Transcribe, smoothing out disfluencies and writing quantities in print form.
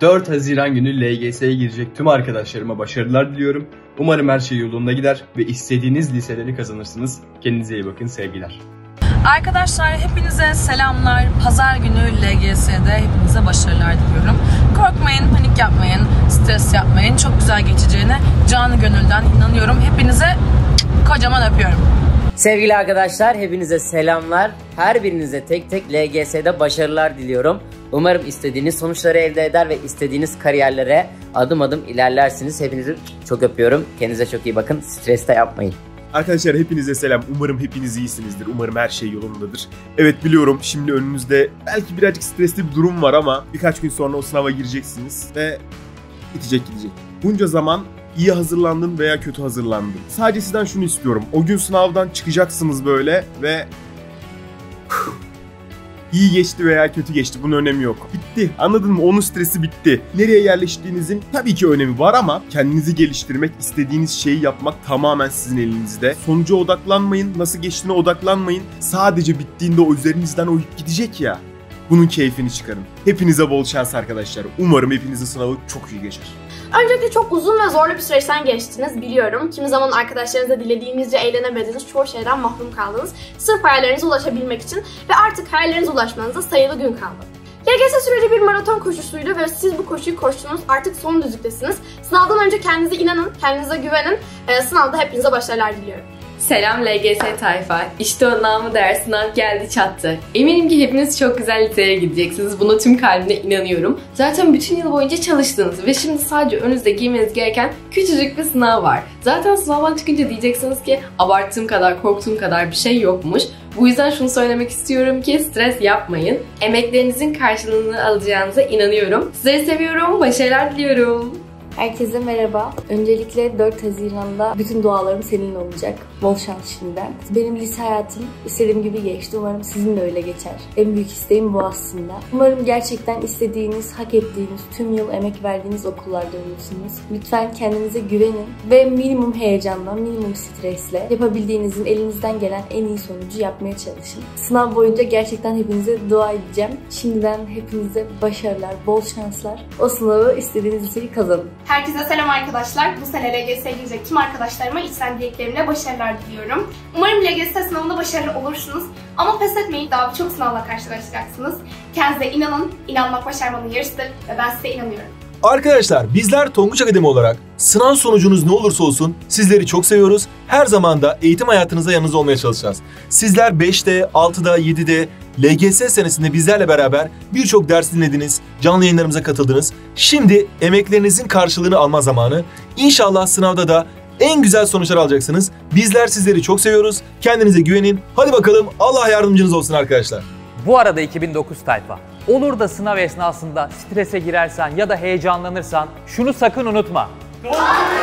4 Haziran günü LGS'ye girecek tüm arkadaşlarıma başarılar diliyorum. Umarım her şey yolunda gider ve istediğiniz liseleri kazanırsınız. Kendinize iyi bakın, sevgiler. Arkadaşlar hepinize selamlar. Pazar günü LGS'de hepinize başarılar diliyorum. Korkmayın, panik yapmayın, stres yapmayın. Çok güzel geçeceğine canı gönülden inanıyorum. Hepinize kocaman öpüyorum. Sevgili arkadaşlar hepinize selamlar. Her birinize tek tek LGS'de başarılar diliyorum. Umarım istediğiniz sonuçları elde eder ve istediğiniz kariyerlere adım adım ilerlersiniz. Hepinizi çok öpüyorum. Kendinize çok iyi bakın. Stres de yapmayın. Arkadaşlar hepinize selam. Umarım hepiniz iyisinizdir. Umarım her şey yolundadır. Evet biliyorum şimdi önünüzde belki birazcık stresli bir durum var ama birkaç gün sonra o sınava gireceksiniz ve bitecek gidecek. Bunca zaman iyi hazırlandın veya kötü hazırlandın. Sadece sizden şunu istiyorum. O gün sınavdan çıkacaksınız böyle ve İyi geçti veya kötü geçti, bunun önemi yok. Bitti. Anladın mı? Onun stresi bitti. Nereye yerleştiğinizin tabii ki önemi var ama kendinizi geliştirmek, istediğiniz şeyi yapmak tamamen sizin elinizde. Sonuca odaklanmayın, nasıl geçtiğine odaklanmayın. Sadece bittiğinde o üzerinizden o yük gidecek ya. Bunun keyfini çıkarın. Hepinize bol şans arkadaşlar. Umarım hepinizin sınavı çok iyi geçer. Öncelikle çok uzun ve zorlu bir süreçten geçtiniz biliyorum. Kimi zaman arkadaşlarınızla dilediğinizce eğlenemediniz, çoğu şeyden mahrum kaldınız. Sırf hayallerinize ulaşabilmek için ve artık hayallerinize ulaşmanıza sayılı gün kaldı. LGS süreci bir maraton koşusuydu ve siz bu koşuyu koştunuz, artık son düzlüktesiniz. Sınavdan önce kendinize inanın, kendinize güvenin. Sınavda hepinize başarılar diliyorum. Selam LGS tayfa. İşte o namı değer sınav geldi çattı. Eminim ki hepiniz çok güzel liselere gideceksiniz. Buna tüm kalbimle inanıyorum. Zaten bütün yıl boyunca çalıştınız ve şimdi sadece önünüzde giymeniz gereken küçücük bir sınav var. Zaten sınavdan çıkınca diyeceksiniz ki abarttığım kadar, korktuğum kadar bir şey yokmuş. Bu yüzden şunu söylemek istiyorum ki stres yapmayın. Emeklerinizin karşılığını alacağınıza inanıyorum. Sizleri seviyorum, başarılar diliyorum. Herkese merhaba. Öncelikle 4 Haziran'da bütün dualarım seninle olacak. Bol şans şimdiden. Benim lise hayatım istediğim gibi geçti. Umarım sizin de öyle geçer. En büyük isteğim bu aslında. Umarım gerçekten istediğiniz, hak ettiğiniz, tüm yıl emek verdiğiniz okullarda olursunuz. Lütfen kendinize güvenin ve minimum heyecanla, minimum stresle yapabildiğinizin elinizden gelen en iyi sonucu yapmaya çalışın. Sınav boyunca gerçekten hepinize dua edeceğim. Şimdiden hepinize başarılar, bol şanslar. O sınavı istediğiniz liseyi kazanın. Herkese selam arkadaşlar. Bu sene LGS'ye girecek tüm arkadaşlarıma içten dileklerimle başarılar diliyorum. Umarım LGS sınavında başarılı olursunuz. Ama pes etmeyin, daha birçok sınavla karşılaşacaksınız. Kendinize inanın, inanmak başarmanın yarısıdır ve ben size inanıyorum. Arkadaşlar bizler Tonguç Akademi olarak sınav sonucunuz ne olursa olsun sizleri çok seviyoruz. Her zaman da eğitim hayatınızda yanınızda olmaya çalışacağız. Sizler 5'te, 6'da, 7'de LGS senesinde bizlerle beraber birçok ders dinlediniz, canlı yayınlarımıza katıldınız. Şimdi emeklerinizin karşılığını alma zamanı. İnşallah sınavda da en güzel sonuçlar alacaksınız. Bizler sizleri çok seviyoruz. Kendinize güvenin. Hadi bakalım, Allah yardımcınız olsun arkadaşlar. Bu arada 2009 tayfa. Olur da sınav esnasında strese girersen ya da heyecanlanırsan şunu sakın unutma.